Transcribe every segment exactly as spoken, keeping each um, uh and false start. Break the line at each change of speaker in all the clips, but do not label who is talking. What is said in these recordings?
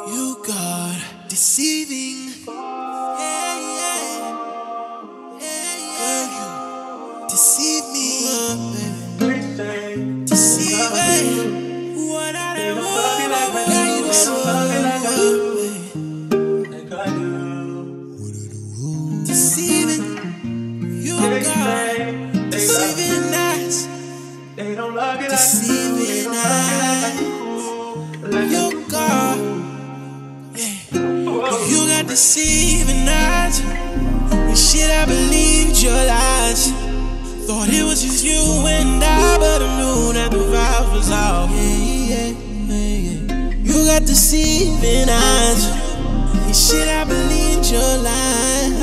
You got deceiving. Yeah, yeah. Yeah, yeah. Girl, you deceive me, baby. Deceiving. What I don't want, girl, you deceive. Deceiving. You got deceiving eyes. Deceiving eyes. You got. You got deceiving eyes. And shit, I believed your lies. Thought it was just you and I, but I knew that the vibe was off. Yeah, yeah, yeah, yeah. You got deceiving eyes. And shit, I believed your lies.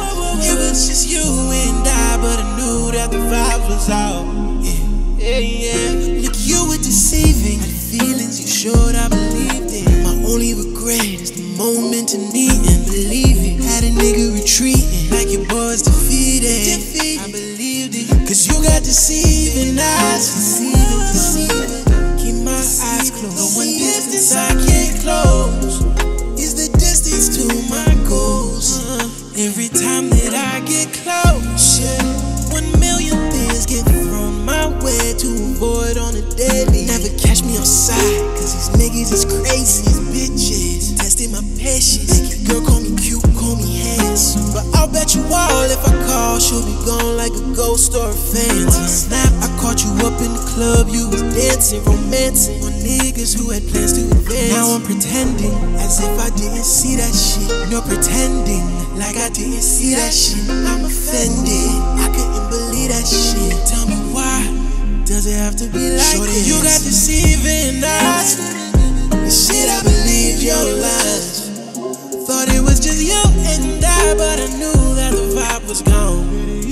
It was just you and I, but I knew that the vibe was off. Yeah, yeah, yeah. Look, you were deceiving. The feelings you showed, I believed it. My only regret is the moment of needing. Believe it. Had a nigga retreating like your boy's defeated. defeated. I believed it. Cause you got deceiving eyes. Deceiving, deceiving. Keep my eyes closed. The one distance I can't close is the distance to my goals. uh, Every time that I get close, yeah, one million things get thrown my way to avoid on a daily. Never catch me outside, cause these niggas is crazy. These bitches testing my patience. Girl, call me cute, call me handsome, but I'll bet you all if I call, she'll be gone like a ghost or a phantom. Snap, I caught you up in the club, you was dancing, romancing on niggas who had plans to advance. Now I'm pretending as if I didn't see that shit. No pretending like I didn't see that shit. I'm offended, I couldn't believe that shit. Tell me why does it have to be like Shorty, this? You got deceiving eyes. Shit, I believe your lies. Thought it was just you and I, but I knew that the vibe was gone.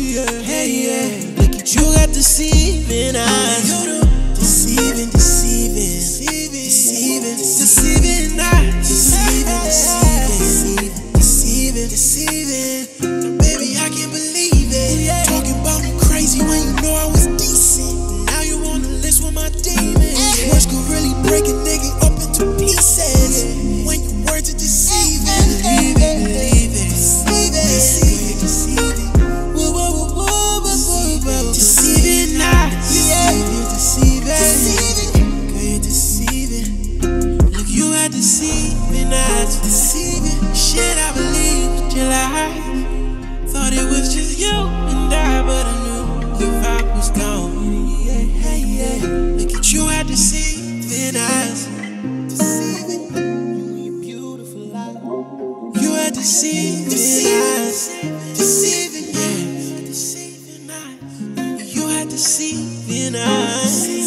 Hey, yeah. Look at you, got deceiving eyes. Deceiving, deceiving, deceiving, deceiving eyes. Deceiving, deceiving, deceiving, deceiving. Baby, I can't believe it. Talking about me crazy when you know I was decent. Now you on the list with my demons. Words could really break a nigga up into pieces when your words are deceiving. Believe it, believe it, deceive it, deceive it. Whoa, whoa, whoa, whoa, whoa, whoa. Deceiving eyes, deceiving, deceiving. Girl, you're deceiving. Look, you had deceiving eyes, deceiving. Shit, I believed your lies. Thought it was just you and I, but I knew the vibe was gone. Yeah, yeah, yeah. Look at you, had deceiving eyes, deceiving. Deceiving eyes, deceiving, yeah, deceiving eyes. You had deceiving eyes.